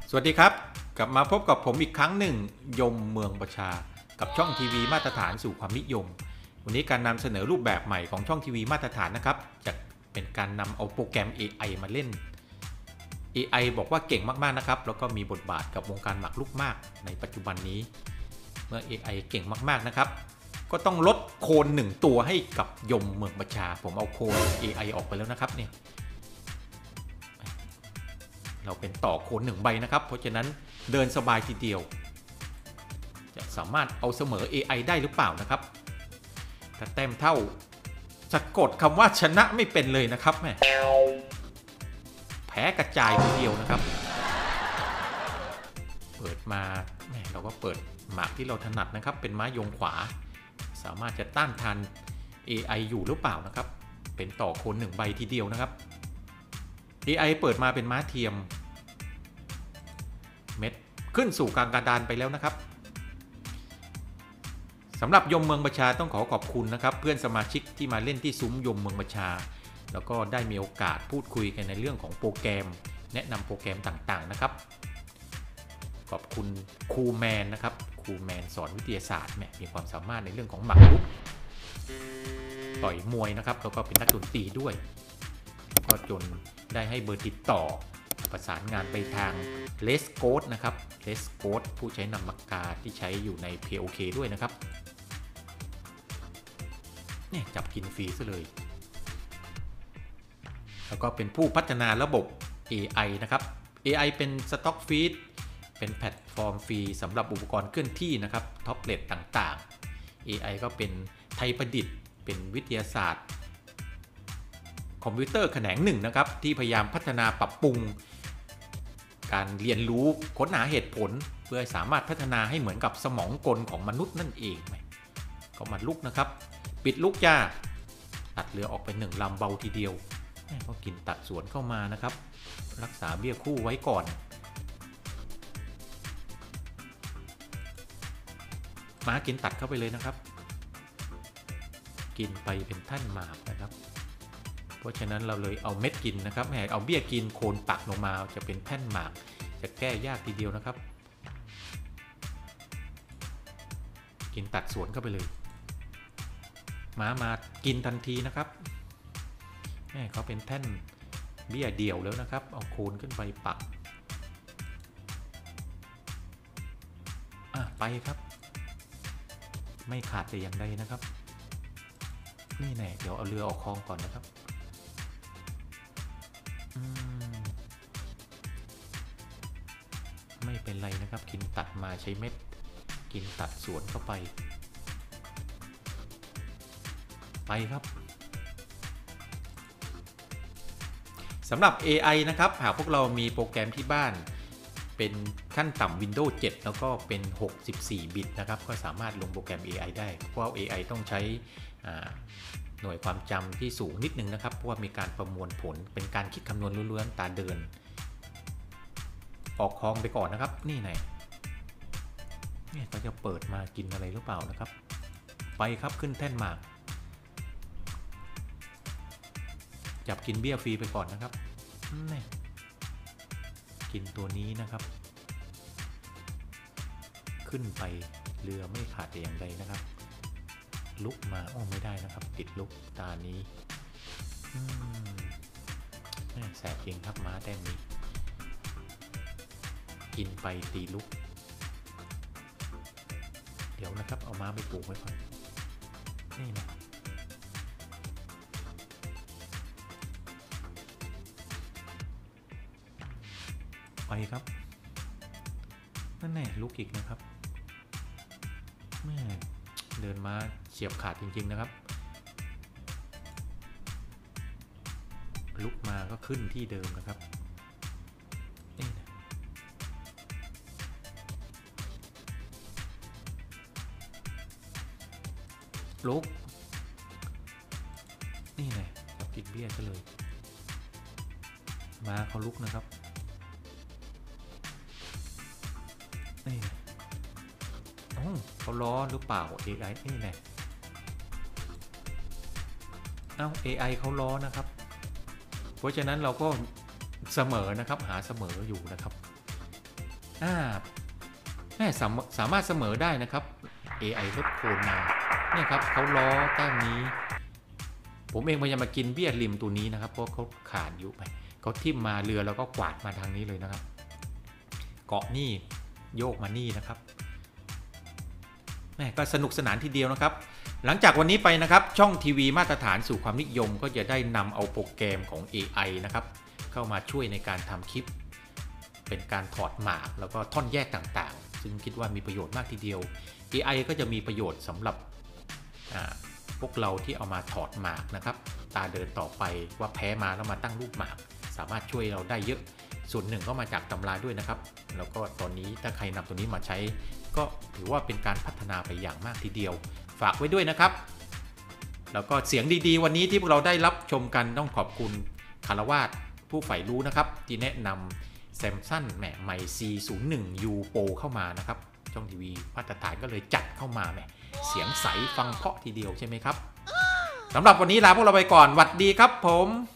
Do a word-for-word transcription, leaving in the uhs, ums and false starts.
สวัสดีครับกลับมาพบกับผมอีกครั้งหนึ่งยมเมืองประชากับช่องทีวีมาตรฐานสู่ความนิยมวันนี้การนำเสนอรูปแบบใหม่ของช่องทีวีมาตรฐานนะครับจะเป็นการนำเอาโปรแกรม เอ ไอ มาเล่น เอ ไอ บอกว่าเก่งมากๆนะครับแล้วก็มีบทบาทกับวงการหมากรุกมากในปัจจุบันนี้เมื่อ เอ ไอ เก่งมากๆนะครับก็ต้องลดโคนหนึ่งตัวให้กับยมเมืองประชาผมเอาโคน เอ ไอ ออกไปแล้วนะครับเนี่ยเราเป็นต่อโคนหนึ่งใบนะครับเพราะฉะนั้นเดินสบายทีเดียวจะสามารถเอาเสมอ เอ ไอ ได้หรือเปล่านะครับถ้าแต้มเท่าสะกดคำว่าชนะไม่เป็นเลยนะครับแม่แพ้กระจายทีเดียวนะครับเปิดมาแม่เราก็เปิดหมากที่เราถนัดนะครับเป็นม้ายงขวาสามารถจะต้านทาน เอ ไอ อยู่หรือเปล่านะครับเป็นต่อโคนหนึ่งใบทีเดียวนะครับ เอ ไอ เปิดมาเป็นม้าเทียมเม็ดขึ้นสู่กลางกระดานไปแล้วนะครับสำหรับยมเมืองประชาต้องขอขอบคุณนะครับเพื่อนสมาชิกที่มาเล่นที่ซุ้มยมเมืองประชาแล้วก็ได้มีโอกาสพูดคุยกันในเรื่องของโปรแกรมแนะนำโปรแกรมต่างๆนะครับขอบคุณครูแมนนะครับครูแมนสอนวิทยาศาสตร์แม่มีความสามารถในเรื่องของหมากรุกต่อยมวยนะครับแล้วก็เป็นนักดนตรีด้วยก็จนได้ให้เบอร์ติดต่อประสานงานไปทางเลสโกดนะครับเลสโกดผู้ใช้นามปากกาที่ใช้อยู่ใน พี โอ เค ด้วยนะครับเนี่ยจับกินฟรีซะเลยแล้วก็เป็นผู้พัฒนาระบบ เอ ไอ นะครับ เอ ไอ เป็นสต็อกฟีดเป็นแพลตฟอร์มฟรีสำหรับอุปกรณ์เคลื่อนที่นะครับท็อปเลตต่างๆ เอ ไอ ก็เป็นไทยประดิษฐ์เป็นวิทยาศาสตร์คอมพิวเตอร์แขนงหนึ่งนะครับที่พยายามพัฒนาปรับปรุงการเรียนรู้ค้นหาเหตุผลเพื่อสามารถพัฒนาให้เหมือนกับสมองกลของมนุษย์นั่นเองก็มาลุกนะครับปิดลุกจ้าตัดเรือออกไปหนึ่งลำเบาทีเดียวก็กินตัดสวนเข้ามานะครับรักษาเบี้ยคู่ไว้ก่อนม้ากินตัดเข้าไปเลยนะครับกินไปเป็นท่านหมากนะครับเพราะฉะนั้นเราเลยเอาเม็ดกินนะครับแหมเอาเบี้ยกินโคนปักลงมาจะเป็นแท่นหมากจะแก้ยากทีเดียวนะครับกินตัดสวนเข้าไปเลยม้ามากินทันทีนะครับแหมเขาเป็นแท่นเบี้ยเดี่ยวแล้วนะครับเอาโคนขึ้นไปปักอ่ะไปครับไม่ขาดแต่อย่างใดนะครับนี่แน่เดี๋ยวเอาเรือออกคลองก่อนนะครับไม่เป็นไรนะครับกินตัดมาใช้เม็ดกินตัดสวนเข้าไปไปครับสำหรับ เอ ไอ นะครับหากพวกเรามีโปรแกรมที่บ้านเป็นขั้นต่ำ Windows เจ็ดแล้วก็เป็นหกสิบสี่บิตนะครับก็สามารถลงโปรแกรม เอ ไอ ได้เพราะว่า เอ ไอ ต้องใช้หน่วยความจำที่สูงนิดนึงนะครับเพราะว่ามีการประมวลผลเป็นการคิดคำนวณล้วนๆตาเดินออกคลองไปก่อนนะครับนี่ไหนเนี่ยเขาจะเปิดมากินอะไรหรือเปล่านะครับไปครับขึ้นแท่นหมากจับกินเบี้ยฟรีไปก่อนนะครับนี่กินตัวนี้นะครับขึ้นไปเรือไม่ขาดแต่อย่างใดนะครับลุกมาอ้อไม่ได้นะครับติดลุกตานี้แสบจริงครับม้าแต้มนี้กินไปตีลุกเดี๋ยวนะครับเอาม้าไปปลูกไว้ก่อนนี่นะไปครับนั่นแน่ลุกอีกนะครับแม่เดินมาเฉียบขาดจริงๆนะครับลุกมาก็ขึ้นที่เดิมนะครับนี่นะลุกนี่ไงกินเบี้ยซะเลยมาเขาลุกนะครับนี่เขาล้อหรือเปล่า เอ ไอ นี่ไงเอ้า เอ ไอ เขาล้อนะครับเพราะฉะนั้นเราก็เสมอนะครับหาเสมออยู่นะครับอ่าแม่สามสามารถเสมอได้นะครับ เอ ไอ ลดโคนมาเนี่ยครับเขาล้อแต้มนี้ผมเองพยายามมากินเบี้ยริมตัวนี้นะครับเพราะเขาขาดอยู่ไปเขาทิ่มมาเรือแล้วก็กวาดมาทางนี้เลยนะครับเกาะนี่โยกมานี่นะครับแม่ก็สนุกสนานทีเดียวนะครับหลังจากวันนี้ไปนะครับช่องทีวีมาตรฐานสู่ความนิยมก็จะได้นำเอาโปรแกรมของ เอ ไอ นะครับเข้ามาช่วยในการทำคลิปเป็นการถอดหมากแล้วก็ท่อนแยกต่างๆซึ่งคิดว่ามีประโยชน์มากทีเดียว เอ ไอ ก็จะมีประโยชน์สำหรับพวกเราที่เอามาถอดหมากนะครับตาเดินต่อไปว่าแพ้มาแล้วมาตั้งรูปหมากสามารถช่วยเราได้เยอะส่วนหนึ่งก็มาจากตำราด้วยนะครับแล้วก็ตอนนี้ถ้าใครนำตัวนี้มาใช้ก็ถือว่าเป็นการพัฒนาไปอย่างมากทีเดียวฝากไว้ด้วยนะครับแล้วก็เสียงดีๆวันนี้ที่พวกเราได้รับชมกันต้องขอบคุณคารวาสผู้ใฝ่รู้นะครับที่แนะนำ Samsung แหมใหม่ ซี ศูนย์หนึ่ง ยู Pro เข้ามานะครับช่องทีวีมาตรฐานก็เลยจัดเข้ามาแหมเสียงใสฟังเพราะทีเดียวใช่ไหมครับสำหรับวันนี้ลาพวกเราไปก่อนหวัดดีครับผม